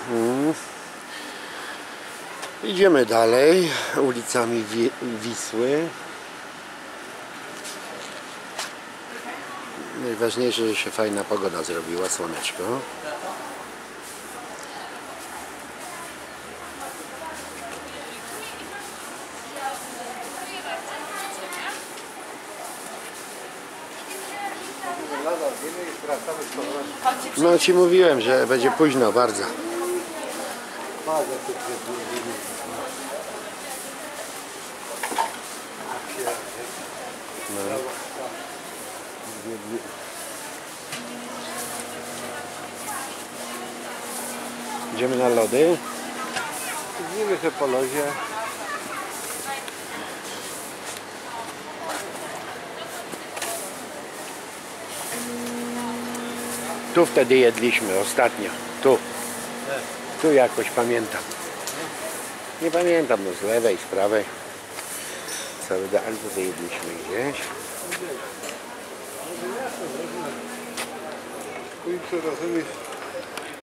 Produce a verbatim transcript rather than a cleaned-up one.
Mm. Idziemy dalej ulicami Wi Wisły. Najważniejsze, że się fajna pogoda zrobiła, słoneczko. No ci mówiłem, że będzie późno bardzo. No. Idziemy na lody. Idziemy sobie po lodzie. Tu wtedy jedliśmy ostatnio. Tu. Tu jakoś pamiętam. Nie pamiętam, no z lewej, z prawej. Cały dalej tutaj jedliśmy gdzieś. Pójdź co rozumiesz.